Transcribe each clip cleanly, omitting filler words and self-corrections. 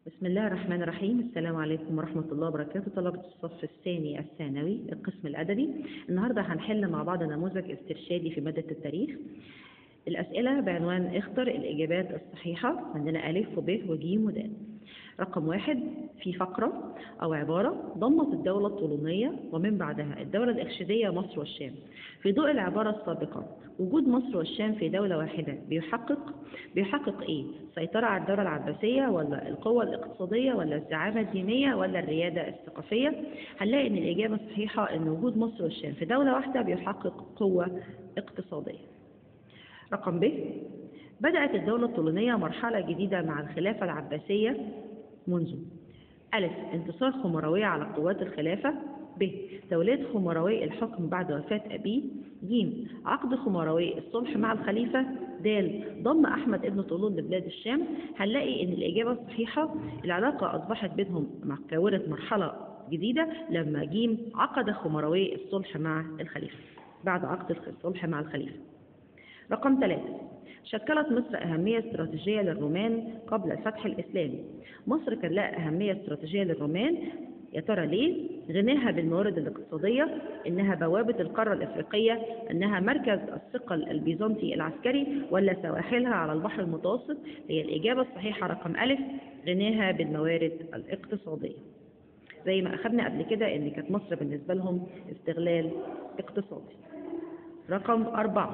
بسم الله الرحمن الرحيم. السلام عليكم ورحمة الله وبركاته. طلبة الصف الثاني الثانوي القسم الأدبي، النهاردة هنحل مع بعض نموذج استرشادي في مادة التاريخ. الأسئلة بعنوان اختر الإجابات الصحيحة، عندنا ألف وب وج ود. رقم 1، في فقرة أو عبارة ضمت الدولة الطولونية ومن بعدها الدولة الإرشيدية مصر والشام. في ضوء العبارة السابقة، وجود مصر والشام في دولة واحدة بيحقق إيه؟ سيطرة على الدولة العباسية، ولا القوة الاقتصادية، ولا الزعامة الدينية، ولا الريادة الثقافية؟ هنلاقي إن الإجابة الصحيحة إن وجود مصر والشام في دولة واحدة بيحقق قوة اقتصادية. رقم ب، بدأت الدولة الطولونية مرحلة جديدة مع الخلافة العباسية منذ أ. انتصار خمراوي على قوات الخلافة، ب. تولية خمراوي الحكم بعد وفاة أبيه، ج. عقد خمراوي الصلح مع الخليفة، د. ضم أحمد ابن طولون لبلاد الشام. هنلاقي إن الإجابة الصحيحة العلاقة أصبحت بينهم كونت مرحلة جديدة لما ج. عقد خمراوي الصلح مع الخليفة بعد عقد الصلح مع الخليفة. رقم 3، شكلت مصر أهمية استراتيجية للرومان قبل الفتح الإسلامي. مصر كان لها أهمية استراتيجية للرومان، يا ترى ليه؟ غناها بالموارد الاقتصادية، إنها بوابة القارة الإفريقية، إنها مركز الثقل البيزنطي العسكري، ولا سواحلها على البحر المتوسط؟ هي الإجابة الصحيحة رقم أ، غناها بالموارد الاقتصادية. زي ما أخذنا قبل كده إن كانت مصر بالنسبة لهم استغلال اقتصادي. رقم 4،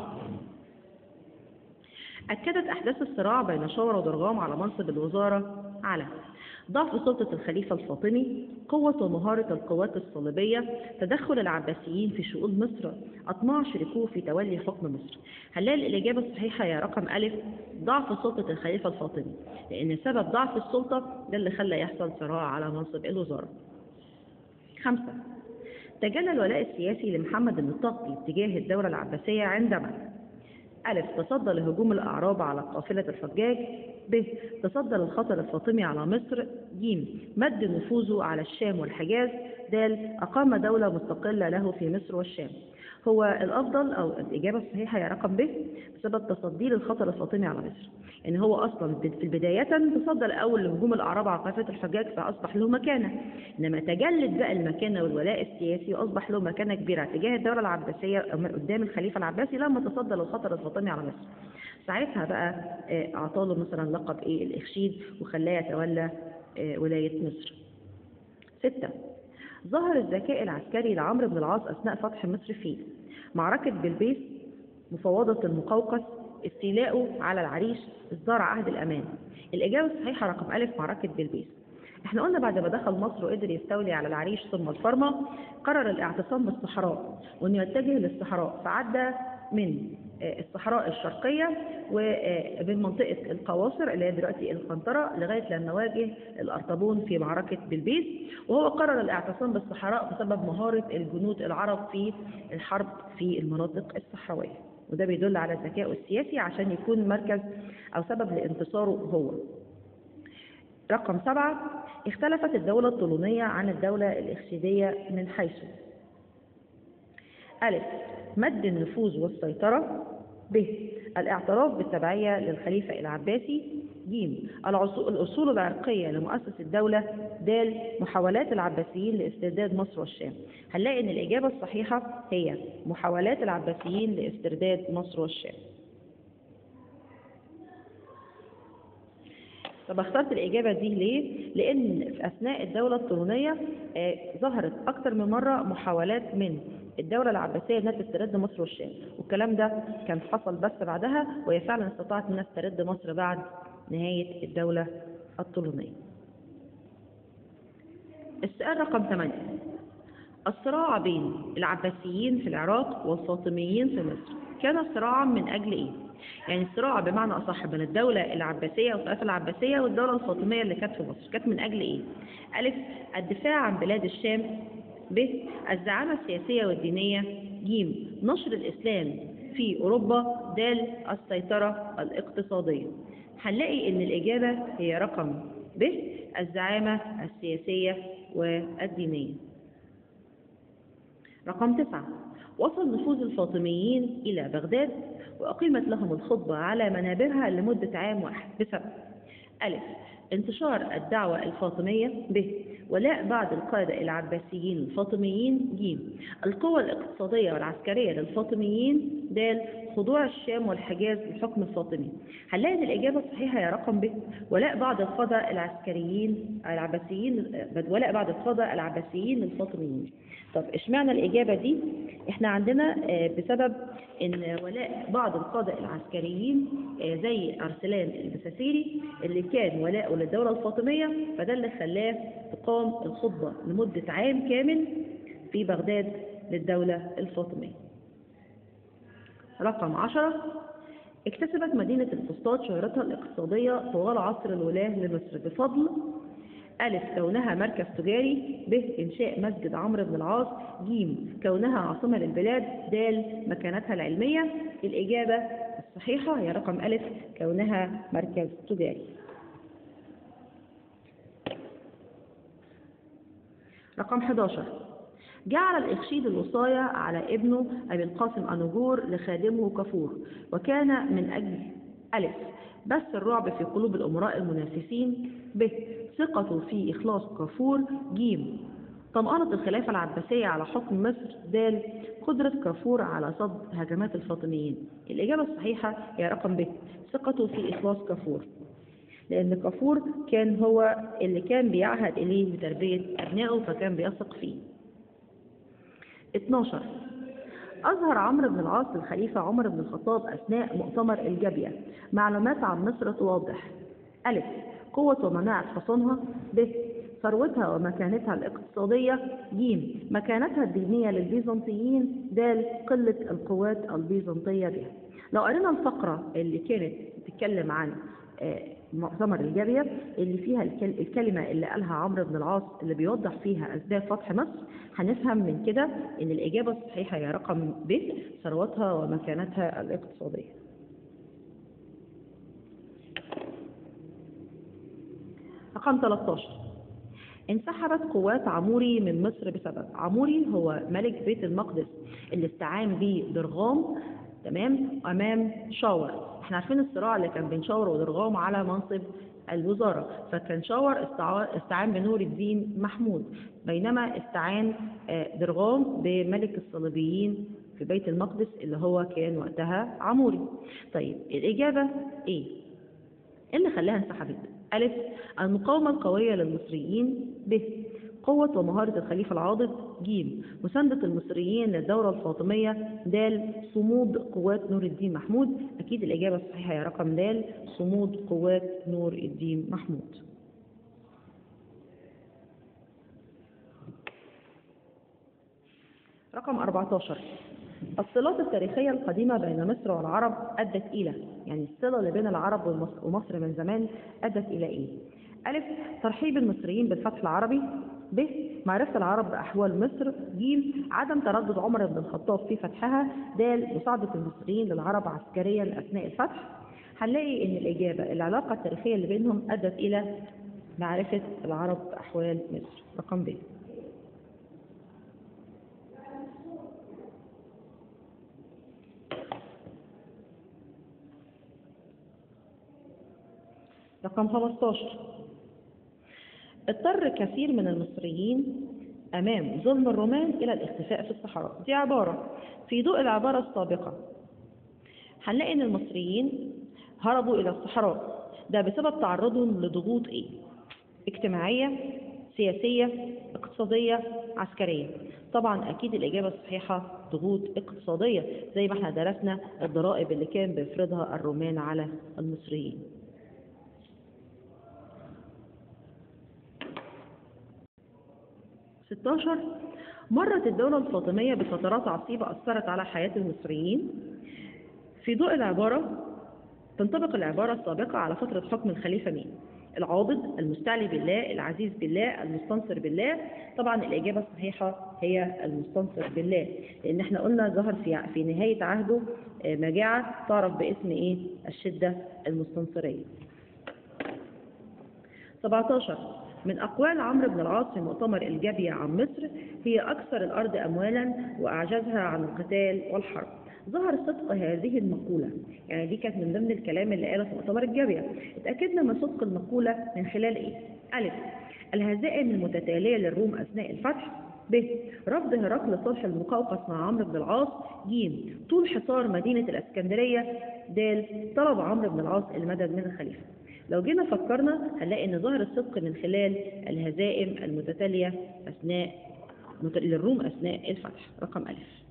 أكدت أحداث الصراع بين شاور ودرغام على منصب الوزارة على ضعف سلطة الخليفة الفاطمي، قوة ومهارة القوات الصليبية، تدخل العباسيين في شؤون مصر، أطماع شركوه في تولي حكم مصر. هنلاقي الإجابة الصحيحة يا رقم أ، ضعف سلطة الخليفة الفاطمي، لأن سبب ضعف السلطة ده اللي خلى يحصل صراع على منصب الوزارة. 5، تجلى الولاء السياسي لمحمد المطلقي تجاه الدولة العباسية عندما أ. تصدى لهجوم الأعراب على قافلة الحجاج، ب. تصدى للخطر الفاطمي على مصر، ج. مد نفوذه على الشام والحجاز، د. أقام دولة مستقلة له في مصر والشام. هو الأفضل أو الإجابة الصحيحة يا رقم ب، بسبب تصديه للخطر الفاطمي على مصر. إن هو أصلا في البداية تصدى الأول لهجوم الأعراب على قافلة الحجاج فأصبح له مكانة، إنما تجلت بقى المكانة والولاء السياسي وأصبح له مكانة كبيرة تجاه الدولة العباسية قدام الخليفة العباسي لما تصدى للخطر الفاطمي على مصر. ساعتها بقى أعطاله مثلا لقب الإخشيد وخلاه يتولى ولاية مصر. 6، ظهر الذكاء العسكري لعمرو بن العاص أثناء فتح مصر في معركة بلبيس، مفاوضة المقوقس، استيلاؤه على العريش، إصدار عهد الأمان. الإجابة الصحيحة رقم أ، معركة بلبيس. احنا قلنا بعد ما دخل مصر وقدر يستولي على العريش ثم الفرما، قرر الاعتصام بالصحراء وانه يتجه للصحراء، فعدى من الصحراء الشرقية ومن منطقة القواصر اللي هي دلوقتي القنطرة لغاية لما واجه الأرطبون في معركة بلبيس. وهو قرر الاعتصام بالصحراء بسبب مهارة الجنود العرب في الحرب في المناطق الصحراوية، وده بيدل على ذكائه السياسي عشان يكون مركز أو سبب لانتصاره هو. رقم 7، اختلفت الدولة الطولونية عن الدولة الإرشيدية من حيث أ. مد النفوذ والسيطرة، ب. الاعتراف بالتبعية للخليفة العباسي، ج. الأصول العرقية لمؤسس الدولة، د. محاولات العباسيين لاسترداد مصر والشام. هنلاقي إن الإجابة الصحيحة هي محاولات العباسيين لاسترداد مصر والشام. طب اخترت الإجابة دي ليه؟ لأن في أثناء الدولة الطولونية ظهرت أكثر من مرة محاولات من الدولة العباسية أنها تسترد مصر والشام، والكلام ده كان حصل بس بعدها، وهي فعلا استطاعت أنها تسترد مصر بعد نهاية الدولة الطولونية. السؤال رقم 8، الصراع بين العباسيين في العراق والفاطميين في مصر كان صراعا من أجل إيه؟ يعني الصراع بمعنى أصح بين الدولة العباسية والخلافة العباسية والدولة الفاطمية اللي كانت في مصر كانت من أجل إيه؟ أ. الدفاع عن بلاد الشام، ب. الزعامة السياسية والدينية، ج. نشر الإسلام في أوروبا، د. السيطرة الاقتصادية. هنلاقي إن الإجابة هي رقم ب، الزعامة السياسية والدينية. رقم 9، وصل نفوذ الفاطميين إلى بغداد وأقيمت لهم الخطبة على منابرها لمدة عام واحد بسبب أ. انتشار الدعوة الفاطمية. ب. ولاء بعض القادة العباسيين الفاطميين. ج. القوة الاقتصادية والعسكرية للفاطميين. د. خضوع الشام والحجاز للحكم الفاطمي. هنلاقي ان الإجابة الصحيحة هي رقم ب. ولاء بعض القادة العباسيين للفاطميين. طب اشمعنى الإجابة دي؟ احنا عندنا بسبب ان ولاء بعض القادة العسكريين زي أرسلان البساسيري اللي كان ولاءه للدولة الفاطمية، فده اللي خلاه تقام الخطبة لمدة عام كامل في بغداد للدولة الفاطمية. رقم 10. اكتسبت مدينة الفسطاط شهرتها الاقتصادية طوال عصر الولاة لمصر بفضل: أ. كونها مركز تجاري. ب. إنشاء مسجد عمرو بن العاص. ج. كونها عاصمة للبلاد. د. مكانتها العلمية. الإجابة الصحيحة هي رقم أ. كونها مركز تجاري. رقم 11. جعل الإخشيد الوصاية على ابنه أبي القاسم أنوجور لخادمه كفور، وكان من أجل: أ. بث الرعب في قلوب الأمراء المنافسين. ب. ثقته في إخلاص كفور. ج. طمأنة الخلافة العباسية على حكم مصر. د. قدرة كفور على صد هجمات الفاطميين. الإجابة الصحيحة هي رقم ب. ثقته في إخلاص كفور، لأن كفور كان هو اللي كان بيعهد إليه بتربية أبنائه، فكان بيثق فيه. 12. أظهر عمرو بن العاص للخليفة عمر بن الخطاب أثناء مؤتمر الجابية معلومات عن مصر توضح: أ. قوة ومناعة حصونها. ب. ثروتها ومكانتها الاقتصادية. ج. مكانتها الدينية للبيزنطيين. د. قلة القوات البيزنطية بها. لو قرينا الفقرة اللي كانت بتتكلم عن مؤتمر الجابية اللي فيها الكلمة اللي قالها عمرو بن العاص اللي بيوضح فيها أسباب فتح مصر، هنفهم من كده إن الإجابة الصحيحة هي رقم ب. ثروتها ومكانتها الاقتصادية. رقم 13. انسحبت قوات عموري من مصر بسبب: عموري هو ملك بيت المقدس اللي استعان به درغام، تمام، أمام شاور. احنا عارفين الصراع اللي كان بين شاور ودرغام على منصب الوزارة، فكان شاور استعان بنور الدين محمود، بينما استعان درغام بملك الصليبيين في بيت المقدس اللي هو كان وقتها عموري. طيب الإجابة ايه اللي خلاها انسحبت؟ أ. المقاومة القوية للمصريين. ب. قوة ومهارة الخليفة العاضد. ج. مساندة المصريين للدولة الفاطمية. د. صمود قوات نور الدين محمود. أكيد الإجابة الصحيحة هي رقم د. صمود قوات نور الدين محمود. رقم 14. الصلات التاريخية القديمة بين مصر والعرب أدت إلى، يعني الصلة اللي بين العرب ومصر من زمان أدت إلى إيه؟ أ. ترحيب المصريين بالفتح العربي. ب. معرفة العرب بأحوال مصر. ج. عدم تردد عمر بن الخطاب في فتحها. د. مساعدة المصريين للعرب عسكريا أثناء الفتح. هنلاقي إن الإجابة العلاقة التاريخية اللي بينهم أدت إلى معرفة العرب بأحوال مصر. رقم ب. رقم 15. اضطر كثير من المصريين أمام ظلم الرومان إلى الاختفاء في الصحراء. دي عبارة في ضوء العبارة السابقة هنلاقي إن المصريين هربوا إلى الصحراء، ده بسبب تعرضهم لضغوط إيه؟ اجتماعية، سياسية، اقتصادية، عسكرية. طبعا أكيد الإجابة الصحيحة ضغوط اقتصادية، زي ما احنا درسنا الضرائب اللي كان بيفرضها الرومان على المصريين. 16. مرت الدولة الفاطمية بفترات عصيبة أثرت على حياة المصريين. في ضوء العبارة تنطبق العبارة السابقة على فترة حكم الخليفة مين؟ العاضد، المستعلي بالله، العزيز بالله، المستنصر بالله. طبعا الإجابة الصحيحة هي المستنصر بالله، لأن احنا قلنا ظهر في نهاية عهده مجاعة تعرف باسم ايه؟ الشدة المستنصرية. 17. من أقوال عمرو بن العاص في مؤتمر الجابية عن مصر: هي أكثر الأرض أموالا وأعجزها عن القتال والحرب. ظهر صدق هذه المقولة، يعني دي كانت من ضمن الكلام اللي قاله في مؤتمر الجابية. اتأكدنا من صدق المقولة من خلال إيه؟ ألف، الهزائم المتتالية للروم أثناء الفتح. ب، رفض هرقل صلح المقوقس مع عمرو بن العاص. ج، طول حصار مدينة الإسكندرية. د، طلب عمرو بن العاص المدد من الخليفة. لو جينا فكرنا هنلاقي إن ظهر الصدق من خلال الهزائم المتتالية للروم أثناء الفتح، رقم ألف.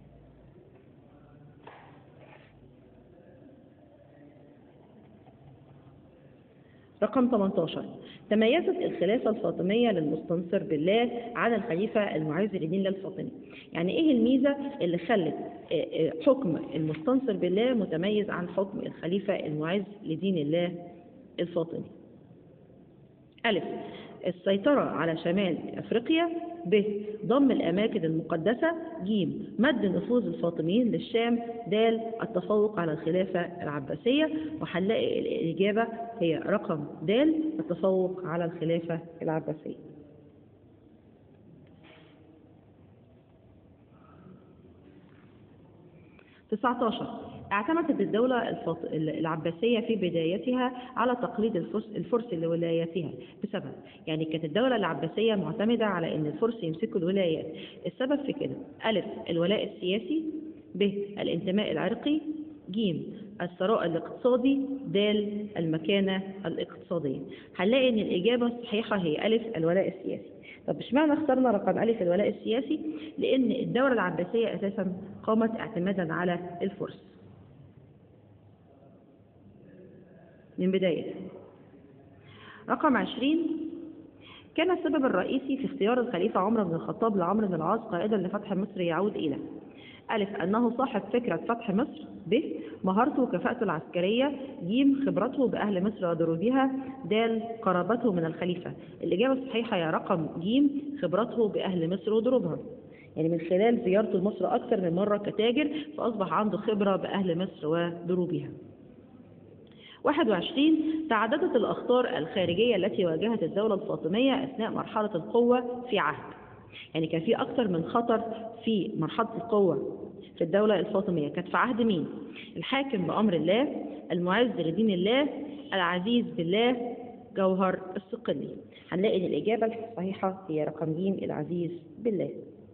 رقم 18، تميزت الخلافة الفاطمية للمستنصر بالله عن الخليفة المعز لدين الله الفاطمي. يعني ايه الميزة اللي خلت حكم المستنصر بالله متميز عن حكم الخليفة المعز لدين الله الفاطمي؟ ألف، السيطرة على شمال أفريقيا. ب، ضم الأماكن المقدسة. ج، مد نفوذ الفاطميين للشام. د، التفوق على الخلافة العباسية. وهنلاقي الإجابة هي رقم د، التفوق على الخلافة العباسية. 19، اعتمدت الدولة العباسية في بدايتها على تقليد الفرس لولاياتها بسبب، يعني كانت الدولة العباسية معتمدة على أن الفرس يمسكوا الولايات. السبب في كده: ألف، الولاء السياسي. ب، الانتماء العرقي. ج، الثراء الاقتصادي. د، المكانة الاقتصادية. هنلاقي أن الإجابة الصحيحة هي ألف، الولاء السياسي. طب اشمعنى اخترنا رقم ألف الولاء السياسي؟ لأن الدولة العباسية أساسا قامت اعتمادا على الفرس من بداية. رقم 20، كان السبب الرئيسي في اختيار الخليفة عمر بن الخطاب لعمرو بن العاص قائدا لفتح مصر يعود إلى: ألف، أنه صاحب فكرة فتح مصر. ب، مهارته وكفاءته العسكرية. ج، خبرته بأهل مصر ودروبها. د، قرابته من الخليفة. الإجابة الصحيحة هي رقم ج، خبرته بأهل مصر ودروبها، يعني من خلال زيارته لمصر أكثر من مرة كتاجر فأصبح عنده خبرة بأهل مصر ودروبها. 21، تعددت الأخطار الخارجية التي واجهت الدولة الفاطمية أثناء مرحلة القوة في عهد، يعني كان في أكثر من خطر في مرحلة القوة في الدولة الفاطمية. كانت في عهد مين؟ الحاكم بأمر الله، المعز لدين الله، العزيز بالله، جوهر الصقلي. هنلاقي ان الإجابة الصحيحة هي رقم ج، العزيز بالله.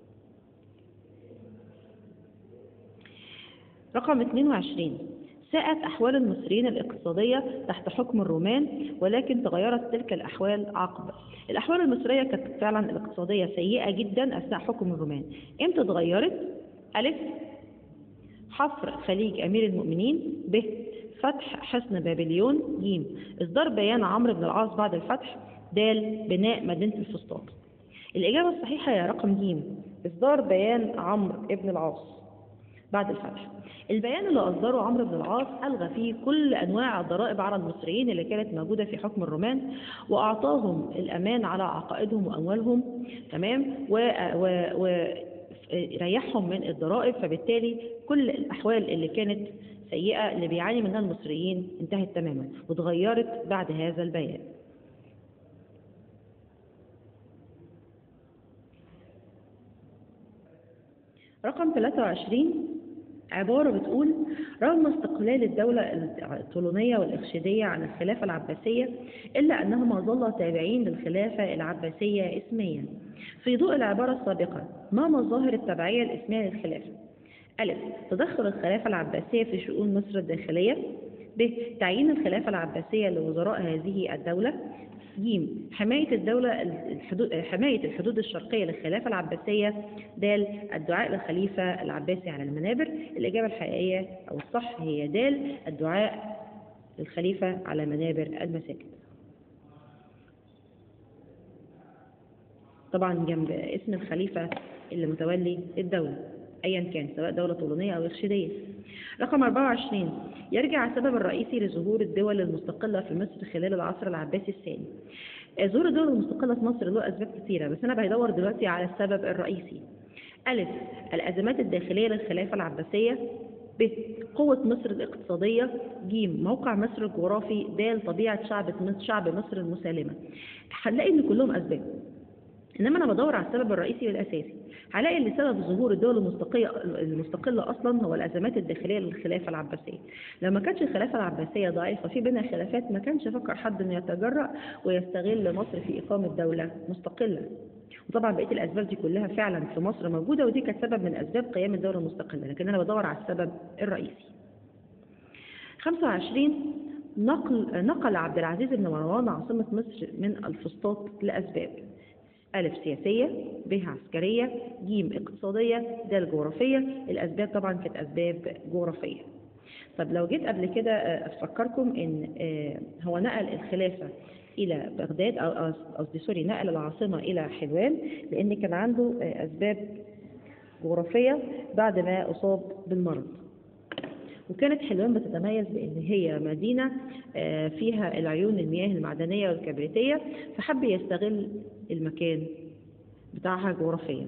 رقم 22، ساءت أحوال المصريين الاقتصادية تحت حكم الرومان، ولكن تغيرت تلك الأحوال عقب. الأحوال المصرية كانت فعلا الاقتصادية سيئة جدا أثناء حكم الرومان. إمتى اتغيرت؟ ألف، حفر خليج أمير المؤمنين. ب، فتح حصن بابليون. ج، إصدار بيان عمرو بن العاص بعد الفتح. د، بناء مدينة الفسطاط. الإجابة الصحيحة هي رقم ج، إصدار بيان عمرو بن العاص بعد الفتح. البيان اللي أصدره عمرو بن العاص ألغى فيه كل أنواع الضرائب على المصريين اللي كانت موجودة في حكم الرومان، وأعطاهم الأمان على عقائدهم وأموالهم، تمام، وريحهم من الضرائب. فبالتالي كل الأحوال اللي كانت سيئة اللي بيعاني منها المصريين انتهت تماما وتغيرت بعد هذا البيان. رقم 23، عبارة بتقول: رغم استقلال الدولة الطولونية والإرشيدية عن الخلافة العباسية، إلا أنهما ظلا تابعين للخلافة العباسية اسميا. في ضوء العبارة السابقة، ما مظاهر التبعية الاسمية للخلافة؟ ألف، تدخل الخلافة العباسية في شؤون مصر الداخلية. ب، تعيين الخلافة العباسية لوزراء هذه الدولة. ج، حماية الحدود الشرقية للخلافة العباسية. د، الدعاء للخليفة العباسي على المنابر. الإجابة الحقيقية أو الصح هي د، الدعاء للخليفة على منابر المساجد. طبعا جنب اسم الخليفة اللي متولي الدولة أيا كان، سواء دولة طولونية أو إرشيدية. رقم 24، يرجع السبب الرئيسي لظهور الدول المستقلة في مصر خلال العصر العباسي الثاني. ظهور الدول المستقلة في مصر له أسباب كثيرة، بس أنا بدور دلوقتي على السبب الرئيسي. ألف، الأزمات الداخلية للخلافة العباسية. ب، قوة مصر الاقتصادية. ج، موقع مصر الجغرافي. د، طبيعة شعب مصر المسالمة. هنلاقي إن كلهم أسباب. انما انا بدور على السبب الرئيسي والاساسي، هلاقي ان سبب ظهور الدول المستقله اصلا هو الازمات الداخليه للخلافه العباسيه. لو ما كانتش الخلافه العباسيه ضعيفه في بينها خلافات، ما كانش فكر حد انه يتجرأ ويستغل مصر في اقامه دوله مستقله. وطبعا بقيه الاسباب دي كلها فعلا في مصر موجوده، ودي كانت سبب من اسباب قيام الدوله المستقله، لكن انا بدور على السبب الرئيسي. 25 نقل عبد العزيز بن مروان عاصمه مصر من الفسطاط لاسباب: أ سياسية، ب عسكرية، ج اقتصادية، د جغرافية. الأسباب طبعا كانت أسباب جغرافية. طب لو جيت قبل كده أفكركم إن هو نقل الخلافة إلى بغداد، أو قصدي سوري، نقل العاصمة إلى حلوان لأن كان عنده أسباب جغرافية بعد ما أصاب بالمرض. وكانت حلوان بتتميز بأن هي مدينة فيها العيون المياه المعدنية والكبريتية، فحب يستغل المكان بتاعها جغرافيا.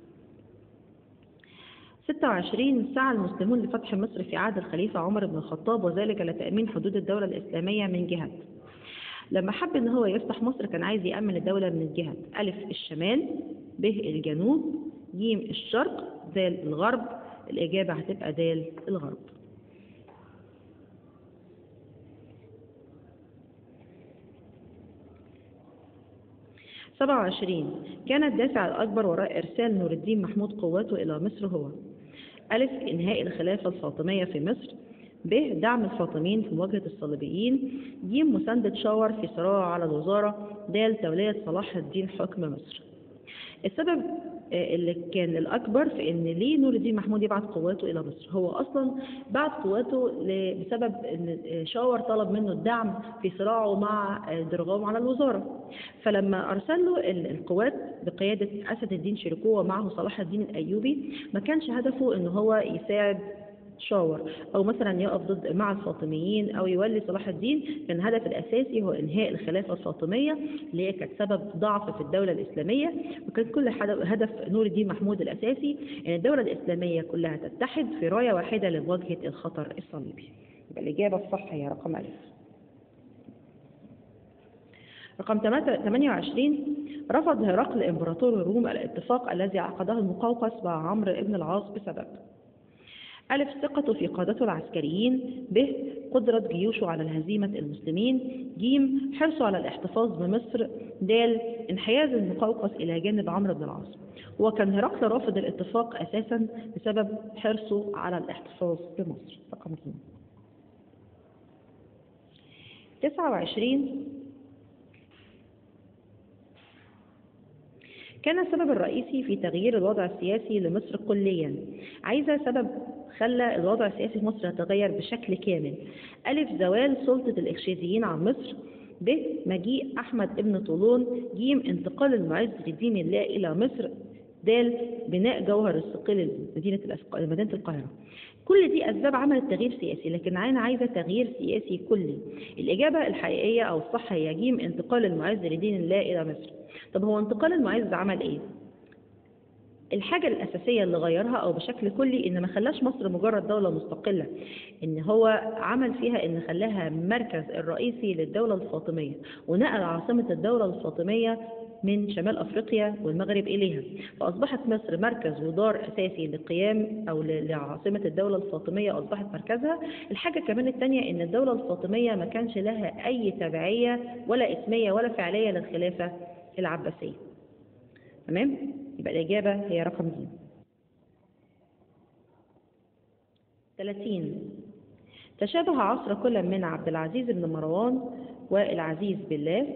26 سعى المسلمون لفتح مصر في عهد الخليفة عمر بن الخطاب، وذلك لتأمين حدود الدولة الإسلامية من جهة. لما حب ان هو يفتح مصر كان عايز يأمن الدولة من جهة: أ الشمال، ب الجنوب، ج الشرق، د الغرب. الإجابة هتبقى د الغرب. 27 كان الدافع الأكبر وراء إرسال نور الدين محمود قواته إلى مصر هو: أ إنهاء الخلافة الفاطمية في مصر، ب دعم الفاطميين في مواجهة الصليبيين، ج مساندة شاور في صراعه على الوزارة، د تولية صلاح الدين حكم مصر. السبب اللي كان الأكبر في إن ليه نور الدين محمود يبعت قواته إلى مصر، هو أصلا بعت قواته بسبب إن شاور طلب منه الدعم في صراعه مع درغام على الوزارة. فلما أرسل له القوات بقيادة أسد الدين شيركو ومعه صلاح الدين الأيوبي، ما كانش هدفه إن هو يساعد شاور أو مثلا يقف ضد مع الفاطميين أو يولي صلاح الدين. كان الهدف الأساسي هو إنهاء الخلافة الفاطمية اللي هي كانت سبب ضعف في الدولة الإسلامية. وكان كل هدف نور الدين محمود الأساسي إن الدولة الإسلامية كلها تتحد في راية واحدة لمواجهة الخطر الصليبي. يبقى الإجابة الصح هي رقم أ. رقم 28 رفض هرقل إمبراطور الروم الاتفاق الذي عقده المقوقس مع عمرو بن العاص بسبب: أ ثقته في قادته العسكريين، ب قدرة جيوشه على الهزيمة المسلمين، ج حرصه على الاحتفاظ بمصر، د انحياز المقوقس إلى جانب عمرو بن العاص. وكان هرقل رافض الاتفاق أساسا بسبب حرصه على الاحتفاظ بمصر. رقم 2. 29 كان السبب الرئيسي في تغيير الوضع السياسي لمصر كليا. عايزة سبب خلى الوضع السياسي في مصر يتغير بشكل كامل: أ زوال سلطة الإكشيديين عن مصر، ب مجيء أحمد ابن طولون، ج انتقال المعز لدين الله إلى مصر، د بناء جوهر الصقيل مدينة القاهرة. كل دي أسباب عملت تغيير سياسي، لكن أنا عايزة تغيير سياسي كلي. الإجابة الحقيقية أو الصح هي ج انتقال المعز لدين الله إلى مصر. طب هو انتقال المعز عمل إيه؟ الحاجة الأساسية اللي غيرها أو بشكل كلي إن ما خلاش مصر مجرد دولة مستقلة، إن هو عمل فيها إن خلاها مركز الرئيسي للدولة الفاطمية، ونقل عاصمة الدولة الفاطمية من شمال أفريقيا والمغرب إليها، فأصبحت مصر مركز ودار أساسي لقيام أو لعاصمة الدولة الفاطمية، أصبحت مركزها. الحاجة كمان الثانية إن الدولة الفاطمية ما كانش لها أي تبعية ولا اسمية ولا فعلية للخلافة العباسية. تمام؟ يبقى الإجابة هي رقم ج. 30 تشابه عصر كل من عبد العزيز بن مروان والعزيز بالله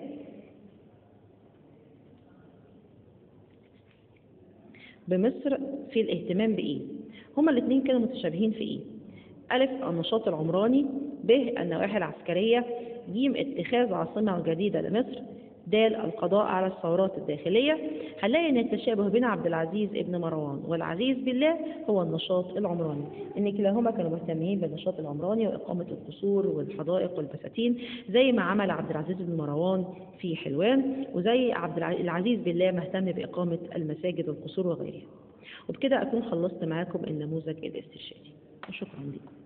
بمصر في الاهتمام بإيه؟ هما الاثنين كانوا متشابهين في إيه؟ أ النشاط العمراني، ب النواحي العسكرية، ج اتخاذ عاصمة جديدة لمصر، د القضاء على الثورات الداخلية. هنلاقي ان التشابه بين عبد العزيز ابن مروان والعزيز بالله هو النشاط العمراني، ان كلاهما كانوا مهتمين بالنشاط العمراني واقامة القصور والحدائق والبساتين زي ما عمل عبد العزيز بن مروان في حلوان، وزي العزيز بالله مهتم باقامة المساجد والقصور وغيرها. وبكده اكون خلصت معاكم النموذج الاسترشادي، وشكرا لكم.